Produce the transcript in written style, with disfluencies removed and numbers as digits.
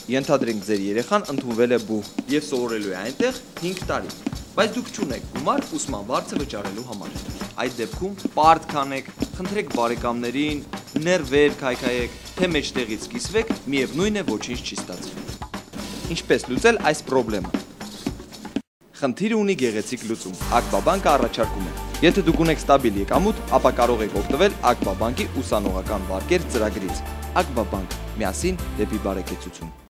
Ենթադրենք ձեր երեխան ընդունվել է բուհ եւ սովորելու է այնտեղ 5 տարի, բայց դուք չունեք գումար ուսման վարձը վճարելու համար։ Այդ դեպքում պարտ քանեք, խնդրեք բարեկամներին, ներվեր քայքայեք, թե մեջտեղից կիսվեք, միևնույն է ոչինչ չի ստացվի։ Ինչպես լուծել այս խնդրեմը։ Խնդիրը ունի գեղեցիկ լուծում։ Ակվա բանկը առաջարկում է։ Եթե դուք ունեք ստաբիլ եկամուտ, ապա կարող եք օգտվել Ակվա բանկի ուսանողական վարկեր ծրագրից։ Ակվա բանկ, միասին դեպի բարեկեցություն։